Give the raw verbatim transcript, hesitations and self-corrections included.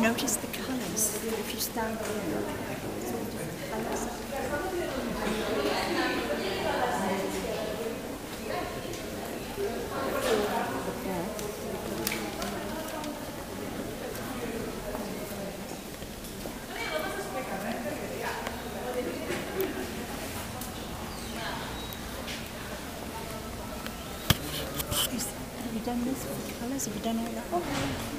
notice the colours. If you stand here, it's all different colours. Have you done this with the colours? Have you done all that?